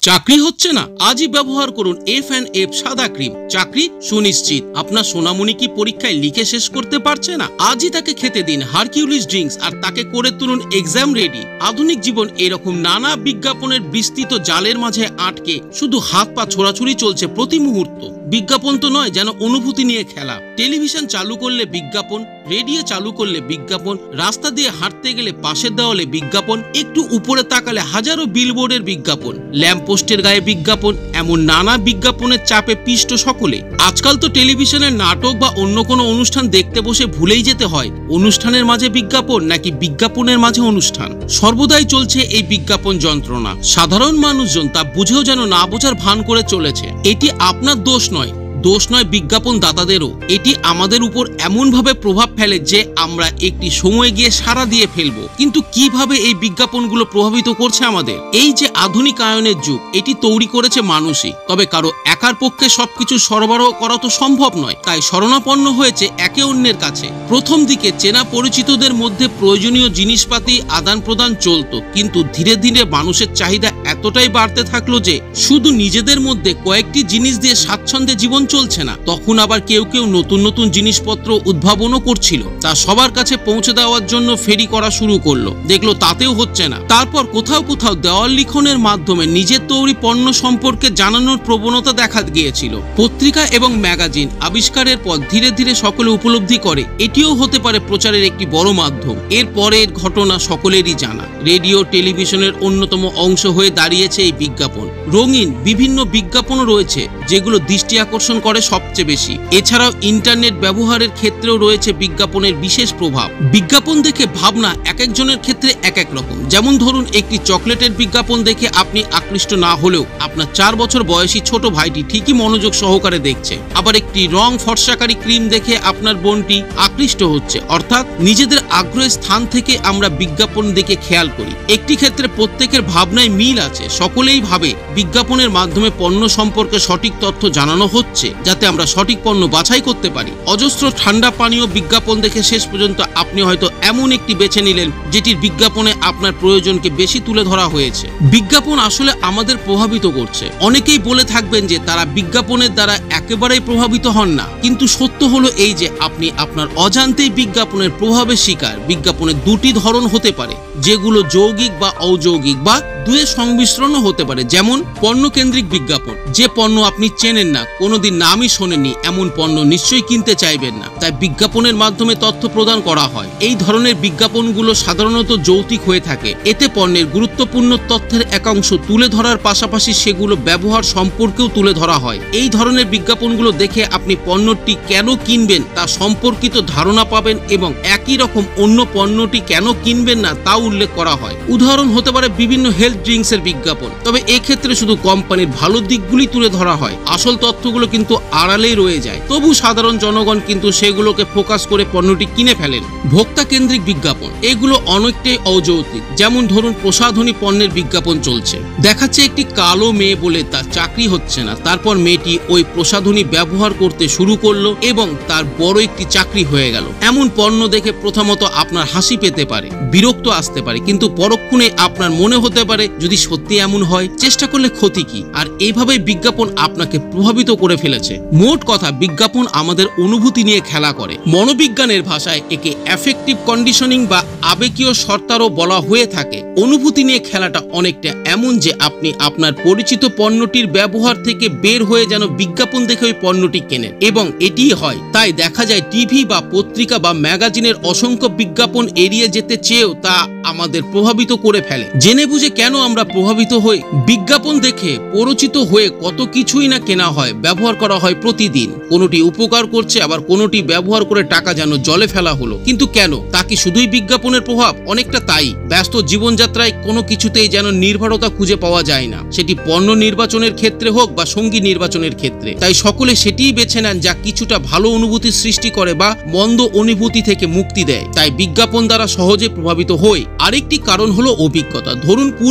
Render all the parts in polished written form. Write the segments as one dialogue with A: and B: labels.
A: চাকরি হচ্ছে না? আজই ব্যবহার করুন F&F সাদা ক্রিম। চাকরি সুনিশ্চিত। আপনার সোনামণি কি পরীক্ষায় লিখে শেষ করতে পারছে না? আজই তাকে খেতে দিন হারকিউলিস ড্রিঙ্কস আর তাকে করে তুলুন এক্সাম রেডি। আধুনিক জীবন এরকম নানা বিজ্ঞাপনের বিস্তৃত জালের মাঝে আটকে শুধু হাত পা ছোড়াছুড়ি চলছে প্রতি মুহূর্ত। বিজ্ঞাপন তো নয়, যেন অনুভূতি নিয়ে খেলা। টেলিভিশন চালু করলে বিজ্ঞাপন, রেডিও চালু করলে বিজ্ঞাপন, রাস্তা দিয়ে হাঁটতে গেলে পাশের দেওয়ালে বিজ্ঞাপন, একটু উপরে তাকালে হাজারো বিলবোর্ডের বিজ্ঞাপন, ল্যাম্পপোস্টের গায়ে বিজ্ঞাপন, এমন নানা বিজ্ঞাপনের চাপে পিষ্ট সকলে। আজকাল তো টেলিভিশনের নাটক বা অন্য কোনো অনুষ্ঠান দেখতে বসে ভুলেই যেতে হয় অনুষ্ঠানের মাঝে বিজ্ঞাপন নাকি বিজ্ঞাপনের মাঝে অনুষ্ঠান। সর্বদাই চলছে এই বিজ্ঞাপন যন্ত্রণা। সাধারণ মানুষজন তা বুঝেও যেন না বোঝার ভান করে চলেছে। এটি আপনার দোষ নয় বিজ্ঞাপন দাতাদেরও। এটি আমাদের উপর এমন ভাবে প্রভাব ফেলে যে আমরা একটি সময় গিয়ে সাড়া দিয়ে ফেলবো। কিন্তু কিভাবে এই বিজ্ঞাপনগুলো প্রভাবিত করছে আমাদের? এই যে আধুনিকায়নের যুগ, এটি তৈরি করেছে মানুষই। তবে কারো একার পক্ষে সবকিছু সরবরাহ করা তো সম্ভব নয়, তাই শরণাপন্ন হয়েছে একে অন্যের কাছে। প্রথম দিকে চেনা পরিচিতদের মধ্যে প্রয়োজনীয় জিনিসপাতি আদান প্রদান চলত, কিন্তু ধীরে ধীরে মানুষের চাহিদা এতটাই বাড়তে থাকলো যে শুধু নিজেদের মধ্যে কয়েকটি জিনিস দিয়ে স্বাচ্ছন্দ্যে জীবন চলছে না। তখন আবার কেউ কেউ নতুন নতুন জিনিসপত্র উদ্ভাবনও করছিল, তা সবার কাছে পৌঁছে দেওয়ার জন্য ফেরি করা শুরু করলো। দেখলো তাতেও হচ্ছে না। তারপর কোথাও কোথাও দেওয়াল লিখনের মাধ্যমে নিজের তৈরি পণ্য সম্পর্কে জানানোর প্রবণতা দেখা গিয়েছিল। পত্রিকা এবং ম্যাগাজিন আবিষ্কারের পর ধীরে ধীরে সকলে উপলব্ধি করে এটিও হতে পারে প্রচারের একটি বড় মাধ্যম। এর পরের ঘটনা সকলেরই জানা। রেডিও টেলিভিশনের অন্যতম অংশ হয়ে দাঁড়িয়েছে এই বিজ্ঞাপন। রঙিন বিভিন্ন বিজ্ঞাপনও রয়েছে যেগুলো দৃষ্টি আকর্ষণ করে সবচেয়ে বেশি। এছাড়াও ইন্টারনেট ব্যবহারের ক্ষেত্রেও রয়েছে বিজ্ঞাপনের বিশেষ প্রভাব। বিজ্ঞাপন দেখে ভাবনা এক একজনের ক্ষেত্রে এক এক রকম। যেমন ধরুন, একটি চকলেটের বিজ্ঞাপন দেখে আপনি আকৃষ্ট না হলেও আপনার 4 বছর বয়সী ছোট ভাইটি ঠিকই মনোযোগ সহকারে দেখছে। আবার একটি রং ফর্সাকারী ক্রিম দেখে আপনার বোনটি আকৃষ্ট হচ্ছে। অর্থাৎ নিজেদের আগ্রহের স্থান থেকে আমরা বিজ্ঞাপন দেখে খেয়াল করি। একটি ক্ষেত্রে প্রত্যেকের ভাবনায় মিল আছে। সকলেই ভাবে বিজ্ঞাপনের মাধ্যমে পণ্য সম্পর্কে সঠিক তথ্য জানানো হচ্ছে যাতে আমরা সঠিক পণ্য বাছাই করতে পারি। অজস্র ঠান্ডা পানীয় বিজ্ঞাপন দেখে শেষ পর্যন্ত আপনি হয়তো এমন একটি বেছে নিলেন যেটির বিজ্ঞাপনে আপনার প্রয়োজনকে বেশি তুলে ধরা হয়েছে। বিজ্ঞাপন আসলে আমাদের প্রভাবিত করছে। অনেকেই বলে থাকবেন যে তারা বিজ্ঞাপনের দ্বারা একেবারেই প্রভাবিত হন না, কিন্তু সত্য হলো এই যে আপনি আপনার অজান্তেই বিজ্ঞাপনের প্রভাবের শিকার। বিজ্ঞাপনের দুটি ধরন হতে পারে, যেগুলো যৌগিক বা অযৌগিক বা দুয়ের সংমিশ্রণও হতে পারে। যেমন পণ্যকেন্দ্রিক বিজ্ঞাপন, যে পণ্য আপনি চেনেন না, কোনোদিন নামই শোনেননি, এমন পণ্য নিশ্চয়ই কিনতে চাইবেন না, তাই বিজ্ঞাপনের মাধ্যমে তথ্য প্রদান করা হয়। এই ধরনের বিজ্ঞাপনগুলো সাধারণত যৌক্তিক হয়ে থাকে। এতে পণ্যের গুরুত্বপূর্ণ তথ্যের একাংশ তুলে ধরার পাশাপাশি সেগুলো ব্যবহার সম্পর্কেও তুলে ধরা হয়। এই ধরনের বিজ্ঞাপনগুলো দেখে আপনি পণ্যটি কেন কিনবেন তা সম্পর্কিত ধারণা পাবেন এবং একই রকম অন্য পণ্যটি কেন কিনবেন না তাও উল্লেখ করা হয়। উদাহরণ হতে পারে বিভিন্ন হেলথ ড্রিঙ্কসের বিজ্ঞাপন। তবে এক্ষেত্রে শুধু কোম্পানির ভালো দিকগুলি তুলে ধরা হয়, আসল তথ্যগুলো কিন্তু আড়ালেই রয়ে যায়। তবু সাধারণ জনগণ কিন্তু সেগুলোকে ফোকাস করে পণ্যটি কিনে ফেলেন। ভোক্তা কেন্দ্রিক বিজ্ঞাপন, এগুলো অনেকটাই অযৌক্তিক। যেমন ধরুন, প্রসাধনী পণ্যের বিজ্ঞাপন চলছে, দেখাচ্ছে একটি কালো মেয়ে বলে তার চাকরি হচ্ছে না। তারপর মেয়েটি ওই প্রসাধনী ব্যবহার করতে শুরু করলো এবং তার বড় একটি চাকরি হয়ে গেল। এমন পণ্য দেখে প্রথমত আপনার হাসি পেতে পারে, বিরক্ত আসতে পারে, কিন্তু পরক্ষণে আপনার মনে হতে পারে যদি সত্যি এমন হয়, চেষ্টা করলে ক্ষতি কি। আর এইভাবে বিজ্ঞাপন আপনাকে প্রভাবিত করে ফেলেছে। মোট কথা, বিজ্ঞাপন আমাদের অনুভূতি নিয়ে খেলা করে। মনোবিজ্ঞানের ভাষায় একে অ্যাফেক্টিভ কন্ডিশনিং বা আবেগীয় শর্তারও বলা হয়ে থাকে। অনুভূতি নিয়ে খেলাটা অনেকটা এমন যে আপনি আপনার পরিচিত পণ্যটির ব্যবহার থেকে বের হয়ে যেন বিজ্ঞাপন দেখে ওই পণ্যটি কেনেন, এবং এটিই হয়। তাই দেখা যায় টিভি বা পত্রিকা বা ম্যাগাজিনের অসংখ্য বিজ্ঞাপন এড়িয়ে যেতে চেয়েও তা আমাদের প্রভাবিত করে ফেলে। জেনে বুঝে কেন আমরা প্রভাবিত হই? বিজ্ঞাপন দেখে পরিচিত হয়ে কত কিছুই না কেনা হয়, ব্যবহার করা হয় প্রতিদিন। কোনোটি উপকার করছে, আবার কোনোটি ব্যবহার করে টাকা যেন জলে ফেলা হলো। কিন্তু কেন? তা কি শুধুই বিজ্ঞাপনের প্রভাব? অনেকটা তাই। ব্যস্ত জীবনযাত্রায় কোনো কিছুতেই যেন নির্ভরতা খুঁজে পাওয়া যায় না, সেটি পণ্য নির্বাচনের ক্ষেত্রে হোক বা সঙ্গী নির্বাচনের ক্ষেত্রে। তাই সকলে সেটিই বেছে নেন যা কিছুটা ভালো অনুভূতি সৃষ্টি করে বা মন্দ অনুভূতি থেকে মুক্তি দেয়। তাই বিজ্ঞাপন দ্বারা সহজে প্রভাবিত হই। আরেকটি কারণ হলো অভিজ্ঞতা। ধরুন, পূর্বে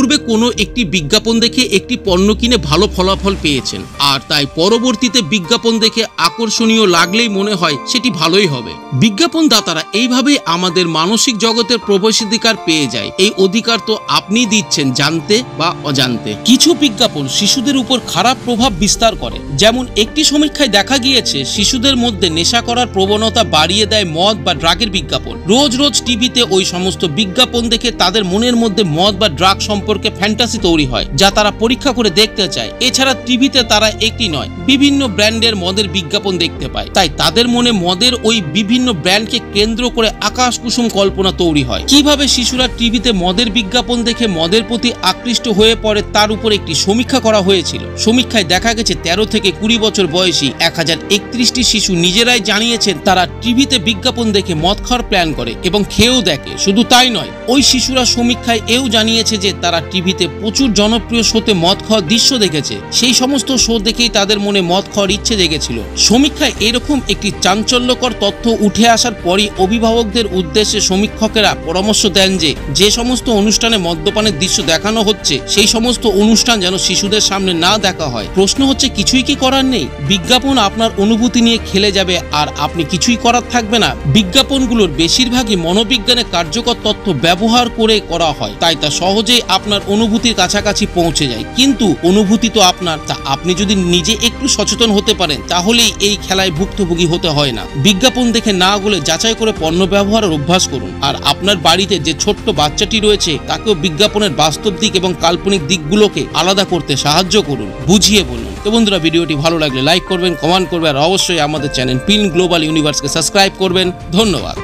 A: পূর্বে কোনো একটি বিজ্ঞাপন দেখে একটি পণ্য কিনে ভালো ফলাফল পেয়েছেন, আর তাই পরবর্তীতে বিজ্ঞাপন দেখে আকর্ষণীয় লাগলেই মনে হয় সেটি ভালোই হবে। বিজ্ঞাপন দাতারা এইভাবেই আমাদের মানসিক জগতের প্রবেশাধিকার পেয়ে যায়। এই অধিকার তো আপনি দিচ্ছেন জানতে বা অজান্তে। কিছু বিজ্ঞাপন শিশুদের উপর খারাপ প্রভাব বিস্তার করে। যেমন একটি সমীক্ষায় দেখা গিয়েছে শিশুদের মধ্যে নেশা করার প্রবণতা বাড়িয়ে দেয় মদ বা ড্রাগের বিজ্ঞাপন। রোজ রোজ টিভিতে ওই সমস্ত বিজ্ঞাপন দেখে তাদের মনের মধ্যে মদ বা ড্রাগ সম্পর্কে ফ্যান্টাসি তৈরি হয়, যা তারা পরীক্ষা করে দেখতে চায়। এছাড়া টিভিতে তারা একটি নয় বিভিন্ন ব্র্যান্ডের মদের বিজ্ঞাপন দেখতে পায়, তাই তাদের মনে মদের ওই বিভিন্ন ব্র্যান্ডকে কেন্দ্র করে আকাশ কুসুম কল্পনা তৈরি হয়। কিভাবে শিশুরা টিভিতে মদের বিজ্ঞাপন দেখে মদের প্রতি আকৃষ্ট হয়ে পড়ে তার উপর একটি সমীক্ষা করা হয়েছিল। সমীক্ষায় দেখা গেছে 13 থেকে 20 বছর বয়সী 1031টি শিশু নিজেরাই জানিয়েছেন তারা টিভিতে বিজ্ঞাপন দেখে মদ খাওয়ার প্ল্যান করে এবং খেয়েও দেখে। শুধু তাই নয়, ওই শিশুরা সমীক্ষায় এও জানিয়েছে যে তারা টিভিতে প্রচুর জনপ্রিয় শোতে মদ খাওয়ার দৃশ্য দেখেছে। সেই সমস্ত শো দেখেই তাদের মনে মদ খাওয়ার ইচ্ছে জেগেছিল। সমীক্ষায় এরকম একটি চাঞ্চল্যকর তথ্য উঠে আসার পরই অভিভাবকদের উদ্দেশ্যে সমীক্ষকেরা পরামর্শ দেন যে সমস্ত অনুষ্ঠানে মদ্যপানের দৃশ্য দেখানো হচ্ছে সেই সমস্ত অনুষ্ঠান যেন শিশুদের সামনে না দেখা হয়। প্রশ্ন হচ্ছে কিছুই কি করার নেই? বিজ্ঞাপন আপনার অনুভূতি নিয়ে খেলে যাবে আর আপনি কিছুই করার থাকবে না। বিজ্ঞাপনগুলোর বেশিরভাগই মনোবিজ্ঞানের কার্যকর তথ্য ব্যবহার করে করা হয়, তাই তা সহজেই আপনার অনুভূতির কাছাকাছি পৌঁছে যায়। কিন্তু অনুভূতি তো আপনার, তা আপনি যদি নিজে একটু সচেতন হতে পারেন তাহলেই এই খেলায় ভুক্তভোগী হতে হয় না। বিজ্ঞাপন দেখে না গলে যাচাই করে পণ্য ব্যবহারের অভ্যাস করুন। আর আপনার বাড়িতে যে ছোট্ট বাচ্চাটি রয়েছে তাকেও বিজ্ঞাপনের বাস্তব দিক এবং কাল্পনিক দিকগুলোকে আলাদা করতে সাহায্য করুন, বুঝিয়ে বলুন। তো বন্ধুরা, ভিডিওটি ভালো লাগলে লাইক করবেন, কমেন্ট করবেন আর অবশ্যই আমাদের চ্যানেল পিন গ্লোবাল ইউনিভার্সকে সাবস্ক্রাইব করবেন। ধন্যবাদ।